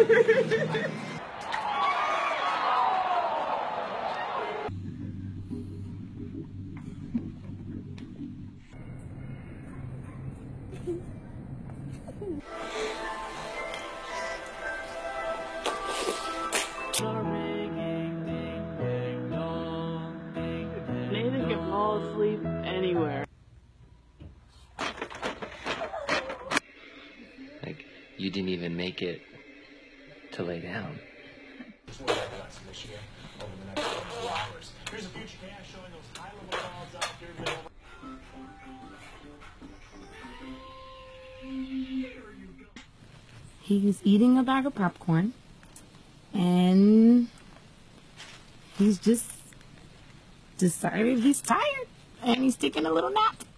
Nathan can fall asleep anywhere. Like, you didn't even make it to lay down. Here's a future cast showing those high-level balls out there. He's eating a bag of popcorn, and he's just decided he's tired, and he's taking a little nap.